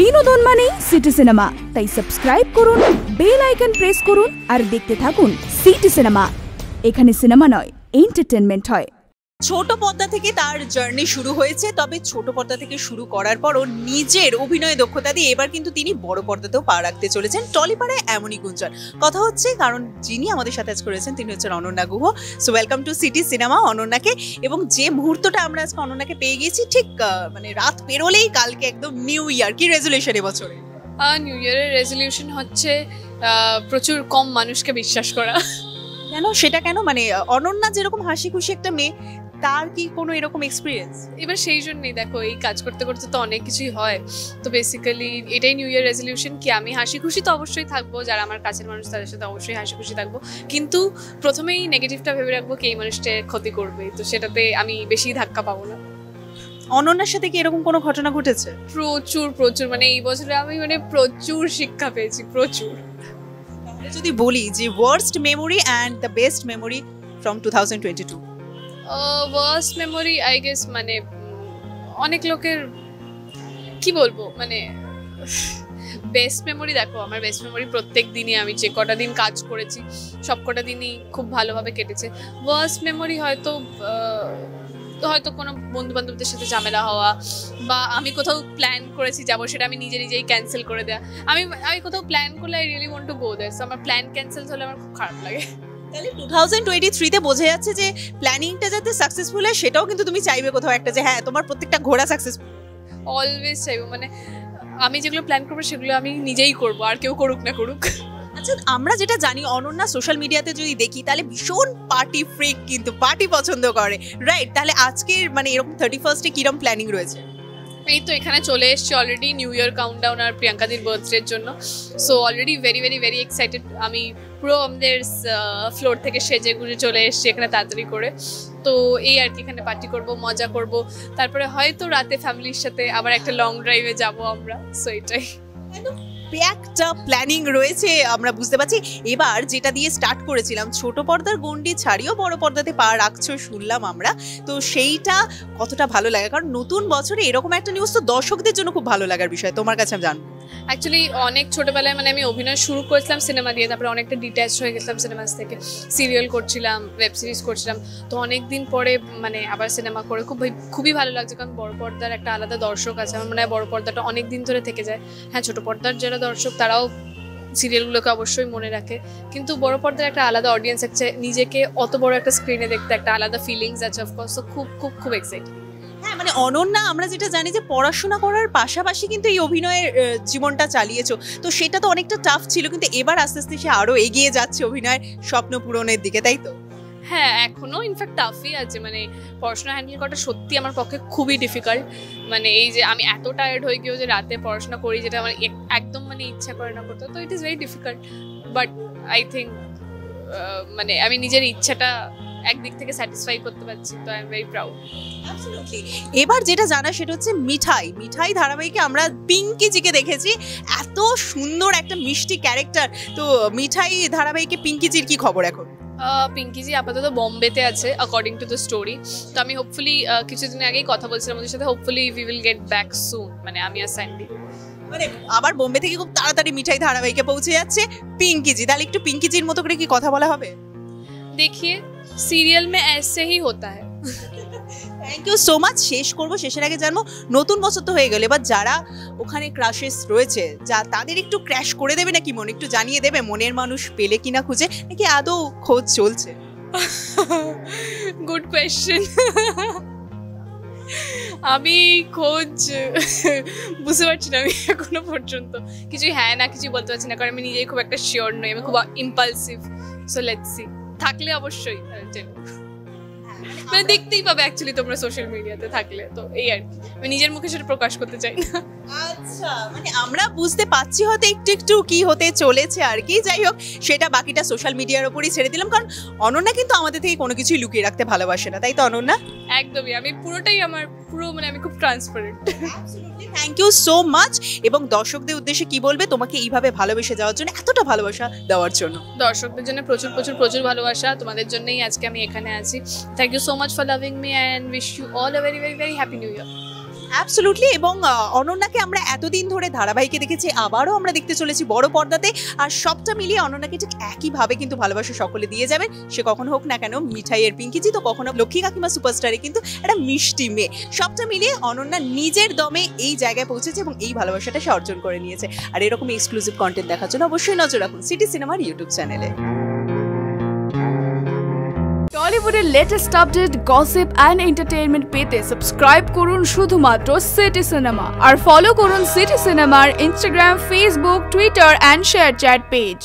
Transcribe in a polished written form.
বিনোদন মানেই city cinema, তাই সাবস্ক্রাইব করুন, বেল আইকন প্রেস করুন আর দেখতে থাকুন সিটি সিনেমা। এখানে সিনেমা নয়, এন্টারটেনমেন্ট হয়। ছোট পর্দা থেকে তার জার্নি শুরু হয়েছে, তবে ছোট পর্দা থেকে শুরু করার পরও নিজের অভিনয় দক্ষতা দিয়ে এবার কিন্তু তিনি বড় পর্দাতেও পা রাখতে চলেছেন। টলিপাড়ায় এমনই গুঞ্জন কথা হচ্ছে, কারণ যিনি আমাদের সাথে আজ করেছেন তিনি হচ্ছেন Ananya Guha. So welcome to city cinema অনন্যাকে। এবং যে মুহূর্তটা আমরা আজকে অনন্যাকে পেয়ে গেছি, ঠিক মানে রাত পেরোলেই কালকে একদম নিউ ইয়ার। কি রেজলিউশন এবছরে? নিউ ইয়ারের রেজলিউশন হচ্ছে প্রচুর কম মানুষকে বিশ্বাস করা। কেন সেটা কেন? মানে অনন্যা যেরকম হাসি খুশি একটা মেয়ে, তার কি কোনো এরকম এক্সপিরিয়েন্স? এবার সেই জন্যই দেখো, এই কাজ করতে করতে তো অনেক কিছুই হয়। তো বেসিক্যালি এটাই নিউ ইয়ার রেজলিউশন, কি আমি হাসি খুশি তো অবশ্যই থাকবো, যারা আমার কাছের মানুষ তাদের সাথে অবশ্যই হাসি খুশি থাকবো, কিন্তু প্রথমেই নেগেটিভটা ভেবে রাখবো কি এই মানুষটা ক্ষতি করবে, তো সেটাতে আমি বেশি ধাক্কা পাবো না। অনন্যার সাথে কি এরকম কোনো ঘটনা ঘটেছে? প্রচুর প্রচুর, মানে এই বছরে আমি প্রচুর শিক্ষা পেয়েছি, প্রচুর। যদি বলি যে worst memory and the best memory from 2022? Worst memory I guess মানে অনেক লোকের কি বলবো, মানে বেস্ট মেমোরি দেখো, আমার বেস্ট মেমোরি প্রত্যেক দিনই আমি যে কটা দিন কাজ করেছি সব কটা দিনই খুব ভালোভাবে কেটেছে। ওয়ার্স্ট মেমোরি হয়তো কোনো বন্ধু বান্ধবদের সাথে ঝামেলা হওয়া, বা আমি কোথাও প্ল্যান করেছি যাবো, সেটা আমি নিজেই ক্যান্সেল করে দেওয়া। আমি কোথাও প্ল্যান করলে I really want to go there, so আমার প্ল্যান ক্যান্সেল হলে আমার খুব খারাপ লাগে। তাহলে 2023 তে বোঝা যাচ্ছে যে প্ল্যানিংটা যাতে সাকসেসফুল হয় সেটাও কিন্তু তুমি চাইবে কোথাও একটা, যে হ্যাঁ তোমার প্রত্যেকটা ঘোড়া সাকসেসফুল। অলওয়েজ চাইবো, মানে আমি যেগুলো প্ল্যান করবো সেগুলো আমি নিজেই করবো, আর কেউ করুক না করুক। আচ্ছা, আমরা যেটা জানি অনন্যা সোশ্যাল মিডিয়াতে যদি দেখি তাহলে ভীষণ পার্টি ফ্রিক, কিন্তু পার্টি পছন্দ করে, রাইট? তাহলে আজকের মানে এরকম 31st এ কিরকম প্ল্যানিং রয়েছে? এই তো এখানে চলে এসছি অলরেডি নিউ ইয়ার কাউন্টডাউন আর প্রিয়াঙ্কাদির বার্থডের জন্য। So already very very very excited. আমি পুরো আমাদের ফ্লোর থেকে সেজে গুজে চলে এসছি এখানে তাড়াতাড়ি করে। তো এই আর কি, এখানে পার্টি করব, মজা করব, তারপরে হয়তো রাতে ফ্যামিলির সাথে আবার একটা লং ড্রাইভে যাব আমরা। সো এটাই একটা প্ল্যানিং রয়েছে, আমরা বুঝতে পারছি। এবার যেটা দিয়ে স্টার্ট করেছিলাম, ছোট পর্দার গন্ডি ছাড়িয়েও বড় পর্দাতে পা রাখছো শুনলাম আমরা, তো সেইটা কতটা ভালো লাগে? কারণ নতুন বছরে এরকম একটা নিউজ তো দর্শকদের জন্য খুব ভালো লাগার বিষয়। তোমার কাছে আমি জানবো। অ্যাকচুয়ালি অনেক ছোটোবেলায় মানে আমি অভিনয় শুরু করেছিলাম সিনেমা দিয়ে, তারপরে অনেকটা ডিট্যাচ হয়ে গেছিলাম সিনেমাস থেকে, সিরিয়াল করছিলাম, ওয়েব সিরিজ করছিলাম। তো অনেক দিন পরে মানে আবার সিনেমা করে খুবই ভালো লাগছে, কারণ বড় পর্দার একটা আলাদা দর্শক আছে। আমার মনে হয় বড় পর্দাটা অনেক দিন ধরে থেকে যায়। হ্যাঁ, ছোটো পর্দার যারা দর্শক তারাও সিরিয়ালগুলোকে অবশ্যই মনে রাখে, কিন্তু বড় পর্দার একটা আলাদা অডিয়েন্স আছে, নিজেকে অত বড় একটা স্ক্রিনে দেখতে একটা আলাদা ফিলিংস আছে অফকোর্স। তো খুব খুব খুব এক্সাইটেড। হ্যাঁ, মানে অনন্যা আমরা যেটা জানি যে পড়াশোনা করার পাশাপাশি কিন্তু এই অভিনয়ের জীবনটা চালিয়েছো, তো সেটা তো অনেকটা টাফ ছিল, কিন্তু এবার আস্তে আস্তে সে আরো এগিয়ে যাচ্ছে অভিনয়ের স্বপ্ন পূরণের দিকে, তাই তো? হ্যাঁ, এখনো ইনফ্যাক্ট টাফই আছে, মানে পড়াশোনা হ্যান্ডেল করাটা সত্যি আমার পক্ষে খুবই ডিফিকাল্ট। মানে এই যে আমি এত টায়ার্ড হয়ে গিয়েও যে রাতে পড়াশোনা করি, যেটা আমার একদম মানে ইচ্ছা করে না করতে, তো it is very difficult. But I think মানে আমি নিজের ইচ্ছাটা একদিক থেকে স্যাটিসফাই করতে পারছি, তো আই এম ভেরি প্রাউড। এবার যেটা জানা সেটা হচ্ছে মিঠাই ধারাবাহিকে আমরা পিঙ্কিজিকে দেখেছি, এত সুন্দর একটা মিষ্টি ক্যারেক্টার। তো মিঠাই ধারাবাহিকে পিঙ্কিজির কি খবর এখন? পিঙ্কিজি আপাতত বোম্বেতে আছে অ্যাকর্ডিং টু দ্য স্টোরি। তো আমি হোপফুলি কিছুদিন আগেই কথা বলছিলাম ওদের সাথে, hopefully we will get back soon, মানে আমি আর স্যান্ডি। মানে আবার বোম্বে থেকে খুব তাড়াতাড়ি মিঠাই ধারাবাহিকে পৌঁছে যাচ্ছে পিঙ্কিজি, তাহলে একটু পিঙ্কিজির মতো করে কি কথা বলা হবে? দেখিয়ে সিরিয়াল মে ऐसे ही होता है। Thank you so much. শেষ করবো, শেষের আগে জানবো নতুন বছর তো হয়ে গেলে, এবার যারা ওখানে ক্রাশেস রয়েছে যা তাদের একটু ক্র্যাশ করে দেবে নাকি মন? একটু জানিয়ে দেবে মনের মানুষ পেলে কিনা খুঁজে, নাকি আদৌ খোঁজ চলছে? Good question. আমি খোঁজ বুঝতে পারছি না, আমি এখনো পর্যন্ত কিছুই হ্যাঁ না কিছুই বলতে পারছি না, কারণ আমি নিজেই খুব একটা শিওর নই, আমি খুব ইম্পালসিভ। সো লেটস সি, থাকলে অবশ্যই মানে দেখতেই পাবে অ্যাকচুয়ালি তোমরা সোশ্যাল মিডিয়াতে থাকলে, তো এই আর কি, আমি নিজের মুখে সেটা প্রকাশ করতে চাই না। আচ্ছা, মানে আমরা বুঝতে পাচ্ছি হয়তো একটু একটু কি হতে চলেছে আর কি। যাই হোক, সেটা বাকিটা সোশ্যাল মিডিয়ার উপরই ছেড়ে দিলাম, কারণ অনন্যা কিন্তু আমাদের থেকে কোনো কিছুই লুকিয়ে রাখতে ভালোবাসে না, তাই তো অনন্যা? একদমই, আমি পুরোটাই আমার মানে আমি খুব transparent. Thank you so much. এবং দর্শকদের উদ্দেশ্যে কি বলবে তোমাকে এইভাবে ভালোবেসে যাওয়ার জন্য, এতটা ভালোবাসা দেওয়ার জন্য? দর্শকদের জন্য প্রচুর প্রচুর প্রচুর ভালোবাসা, তোমাদের জন্যই আজকে আমি এখানে আছি। Thank you so much for loving me and wish you all a very very very happy new year. Absolutely. এবং অনন্যাকে আমরা এতদিন ধরে ধারাবাহিকে দেখেছি, আবারও আমরা দেখতে চলেছি বড় পর্দাতে। আর সবটা মিলিয়ে অনন্যাকে ঠিক একইভাবে কিন্তু ভালোবাসা সকলে দিয়ে যাবেন, সে কখনো হোক না কেন মিঠাইয়ের পিঙ্কিজি, তো কখনো লক্ষ্মী কাকিমা সুপারস্টারে কিন্তু একটা মিষ্টি মেয়ে। সবটা মিলিয়ে অনন্যা নিজের দমে এই জায়গায় পৌঁছেছে এবং এই ভালোবাসাটা সে অর্জন করে নিয়েছে। আর এরকম এক্সক্লুসিভ কন্টেন্ট দেখার জন্য অবশ্যই নজর রাখুন সিটি সিনেমার ইউটিউব চ্যানেলে। টলিউডের latest update, gossip and entertainment পেতে সাবস্ক্রাইব করুন শুধুমাত্র সিটি সিনেমা, আর ফলো করুন সিটি সিনেমার Instagram, Facebook, Twitter and ShareChat page.